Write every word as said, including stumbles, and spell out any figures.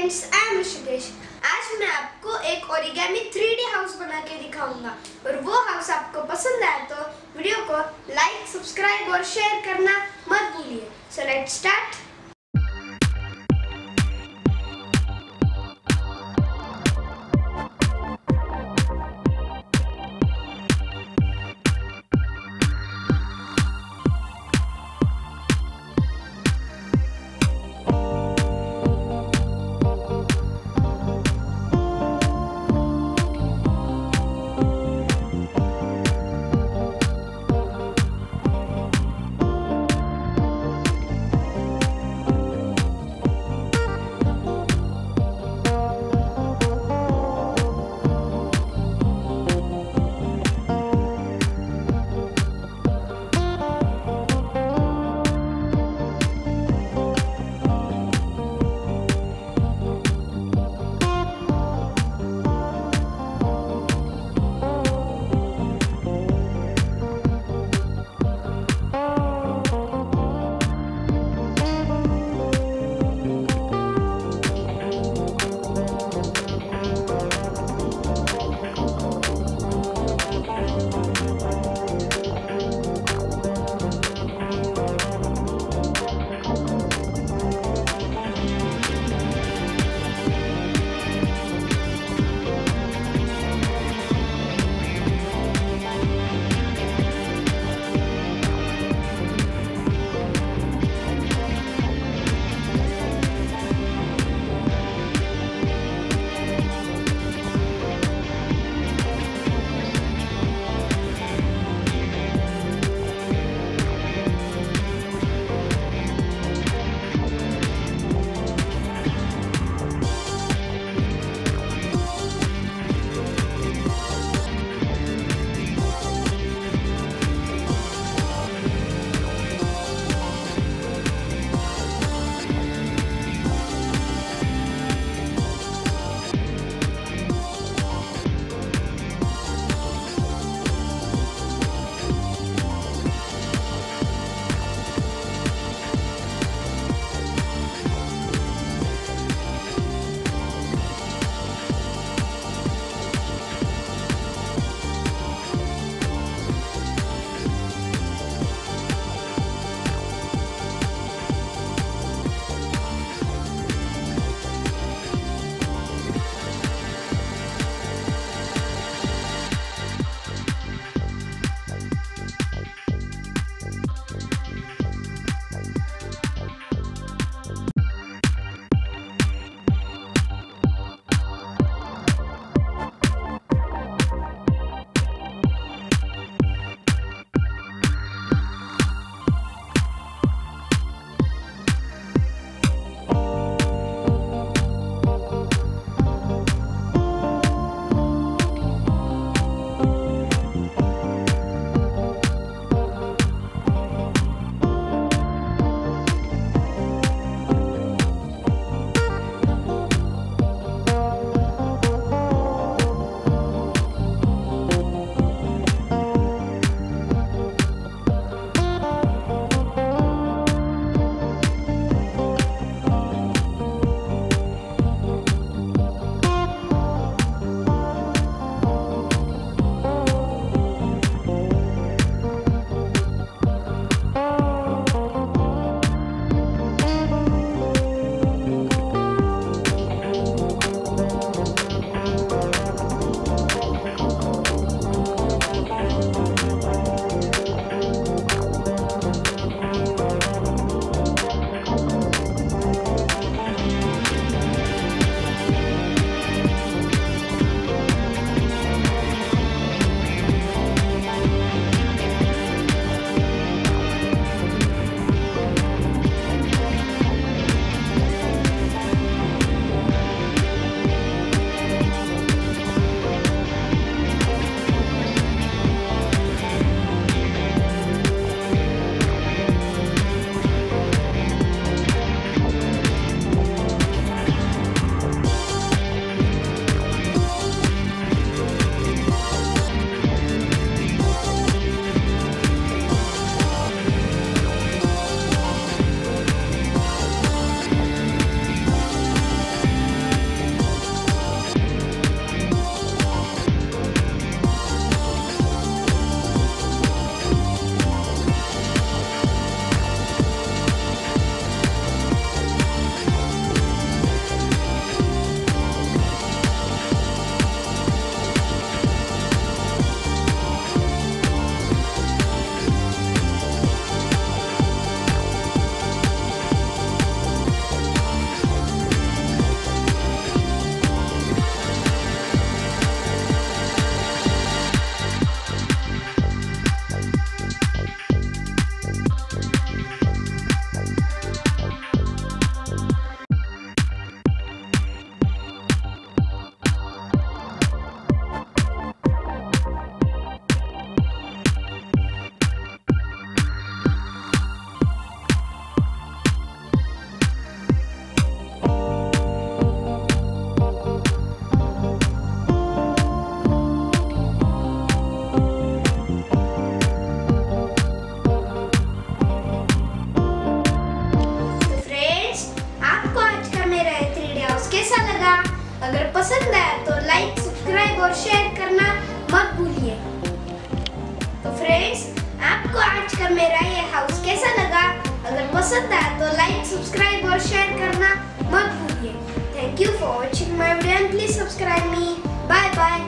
Friends, I am Rishikesh. आज मैं आपको एक ओरिगामी थ्री डी हाउस बना के दिखाऊंगा और वो हाउस आपको पसंद आए तो वीडियो को लाइक, सब्सक्राइब और शेयर करना मत भूलिए। So let's start. अगर पसंद आया तो लाइक, सब्सक्राइब और शेयर करना मत भूलिए। तो फ्रेंड्स, आपको आज का मेरा ये हाउस कैसा लगा? अगर पसंद आया तो लाइक, सब्सक्राइब और शेयर करना मत भूलिए। Thank you for watching my video and please subscribe me. Bye bye.